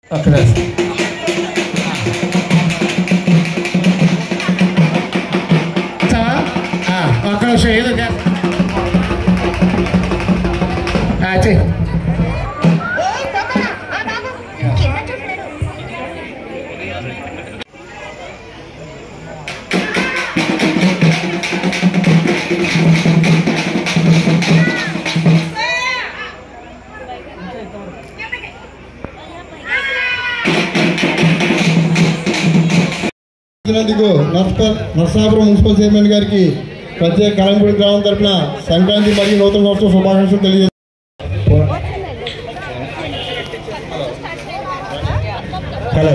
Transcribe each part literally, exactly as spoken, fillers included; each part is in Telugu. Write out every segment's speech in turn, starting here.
అక్కడ అక్కడ ఏదో చెయ్యి. నర్సాపురం మున్సిపల్ చైర్మన్ గారికి ప్రత్యేక కలంపూడి గ్రామం తరఫున సంక్రాంతి మరియు నూతన సంవత్సరం శుభాకాంక్షలు తెలియజేస్తారు. హలో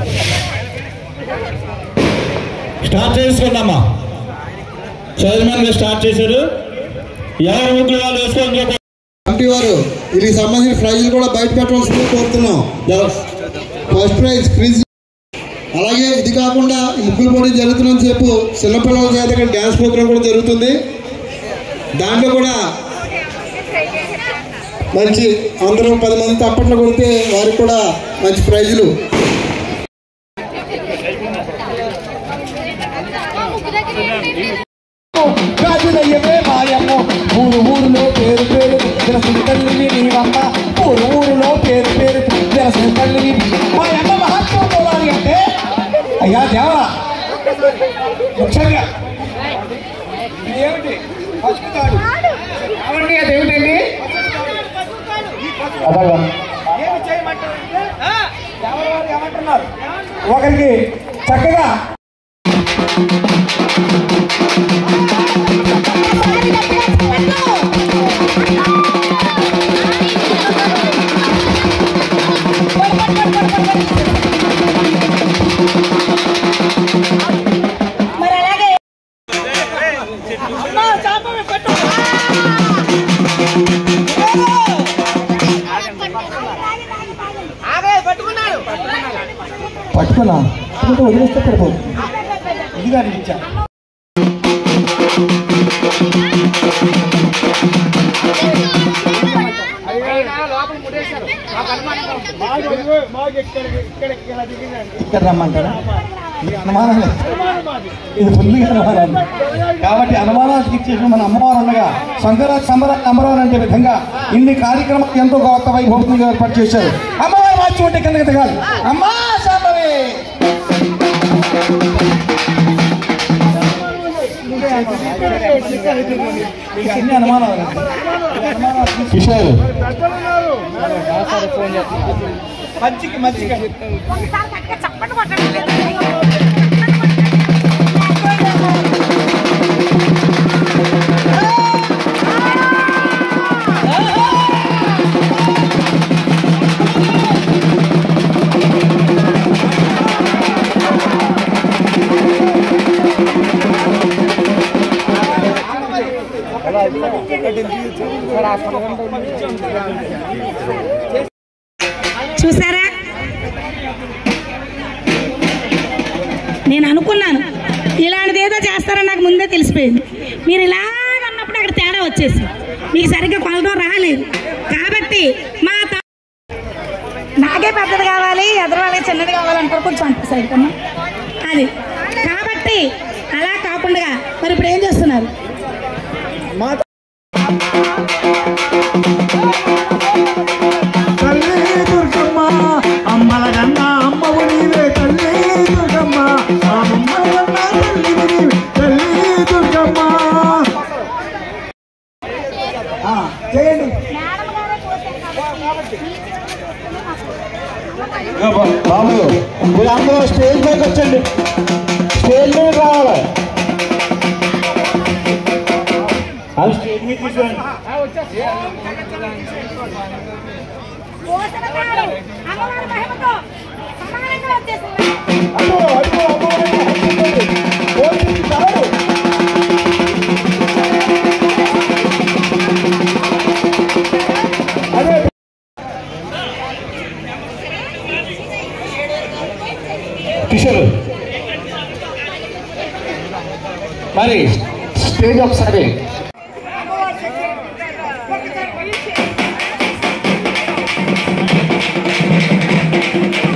స్టార్ట్ చేసుకుందామా? చైర్మన్ గా స్టార్ట్ చేశారు. ఎవరు ముగ్గురు వాళ్ళు వేసుకోండి. కమిటీ వారు వీరికి సంబంధించిన ప్రైజులు కూడా బయట పెట్టవలసింది కోరుతున్నాం. First prize fridge. అలాగే ఇది కాకుండా ముగ్గులు పోటీ జరుగుతున్నంత సేపు చిన్నపిల్లల చేత ఇక్కడ డ్యాన్స్ ప్రోగ్రామ్ కూడా జరుగుతుంది. దాంట్లో కూడా మంచి అందరూ పది మంది తప్పట్లు కొడితే వారికి కూడా మంచి ప్రైజులు. ఊరు ఊరులో పేరు పేరు తెలిసిన తల్లిని నీవమ్మ. ఊరు ఊరులో పేరు పేరు తెలిసిన తల్లిని మా అమ్మ మహత్వం పోవాలి అంటే అయ్యా దేవా ముఖ్యంగా ఇదేమిటి అవండి అదేమిటండి ఏమంటున్నారు ఒకరికి చక్కగా పట్టుకున్నా వదిలేస్తే పడిపోతుంది. ఇది కానీ ఇచ్చా ఇక్కడ రమ్మంటారా? అనుమానం లేదు, ఇది ఫుల్గా అనుమానం. కాబట్టి అనుమానానికి ఇచ్చేసిన మన అమ్మవారు ఉండగా సంక్రాంతి సంబరాలు అమ్మవారు అనే విధంగా ఇన్ని కార్యక్రమాలు ఎంతో గొప్ప వైభవంగా ఏర్పాటు చేశారు. అమ్మవారు మార్చి ఉంటే కిందకి దిగాలి. అమ్మా శాంభవి ఎన్ని అనుమానాలు కిషోర్ మంచికి మంచిగా చూసారా? నేను అనుకున్నాను ఇలాంటిది ఏదో చేస్తారని నాకు ముందే తెలిసిపోయింది. మీరు ఇలా అన్నప్పుడు అక్కడ తేడా వచ్చేసి మీకు సరిగ్గా కొలడం రాలేదు. కాబట్టి మా నాకే పెద్దది కావాలి, ఎదురు వాళ్ళకి చిన్నది కావాలంటారు. కొంచెం అంత సైడ్ కన్నా అది. కాబట్టి అలా కాకుండా మరి ఇప్పుడు ఏం చేస్తున్నారు? తల్లి దుర్గమ్మ అమ్మల కన్నా అమ్మవు నీవే తల్లి దుర్గమ్మ. అమ్మల కన్నా తల్లి నీవే తల్లి దుర్గమ్మ. చేయండి బాబు, మీరు అందరూ స్టేజ్ పైకి వచ్చండి. స్టేజ్ మీద రావాలి. స్టేజ్ మీద తీసుకోండి. కిషోర్ మరి స్టేజ్ ఒకసారి Thank you.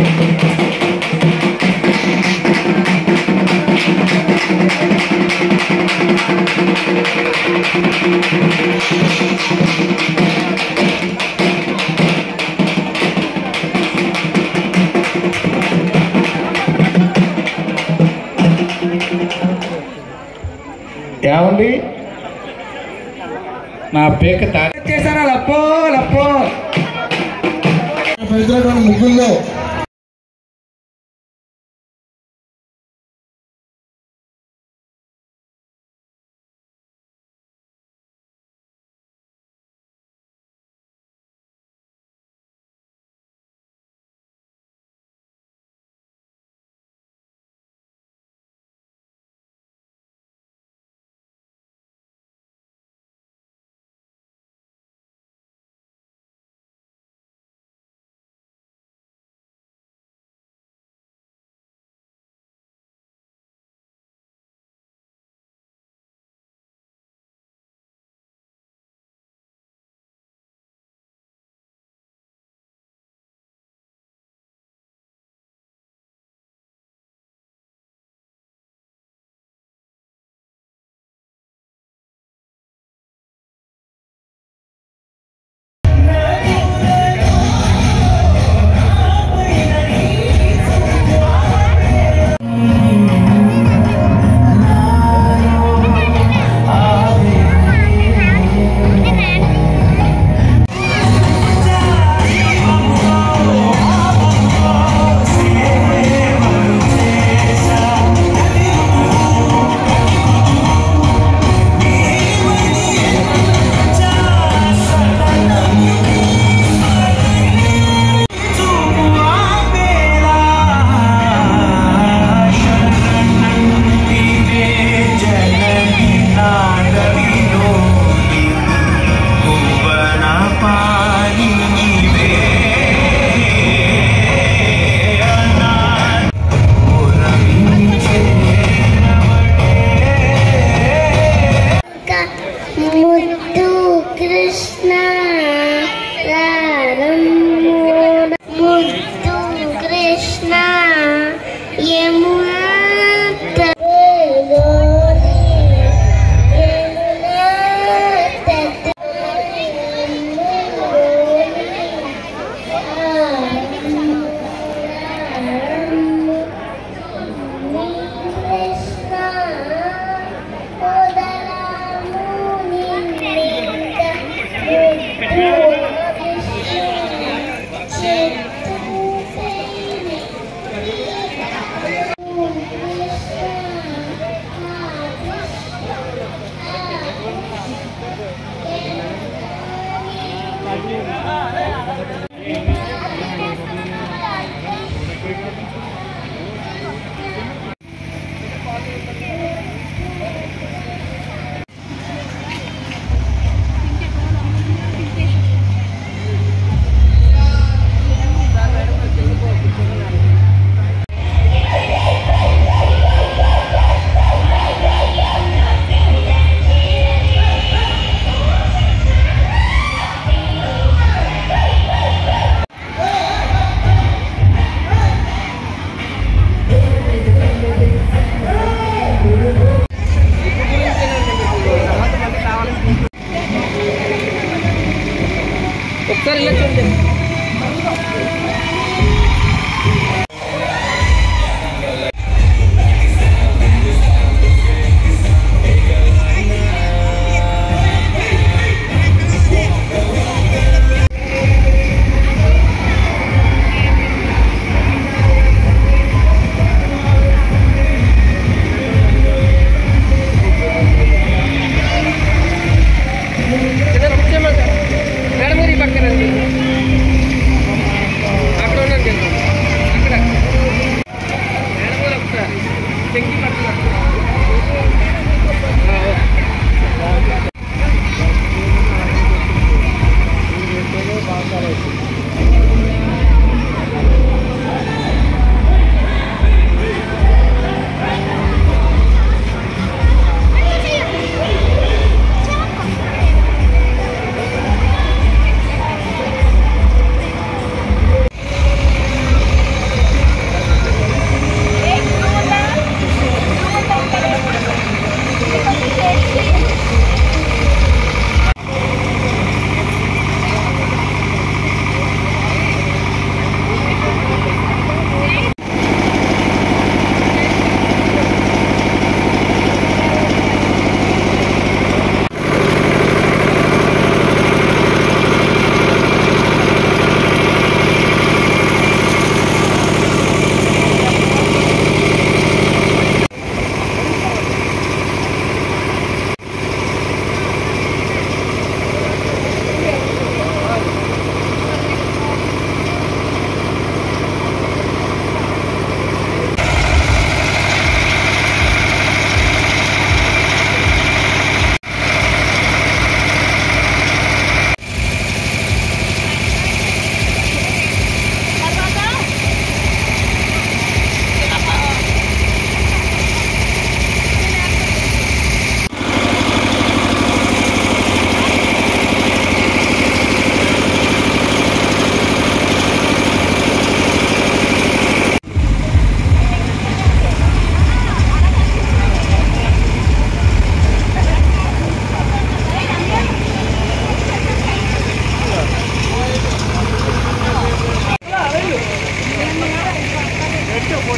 ఏమండి నా పేక తాగి చేశారా లప్పో లప్పో పెడుతున్నటువంటి ముగ్గుల్లో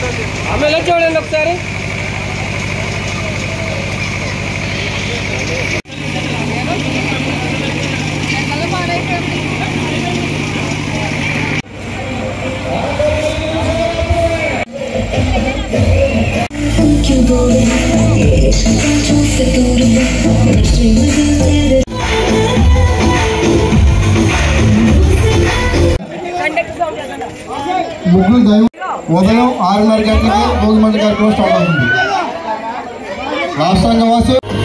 ఆమె చూడండి ఒకసారి. ముగ్గురు దైవం ఉదయం ఆరున్నర గంటలకి భోగిమంట కార్యక్రమం స్టార్ట్ అవుతుంది. రాష్ట్రాంగ వాసు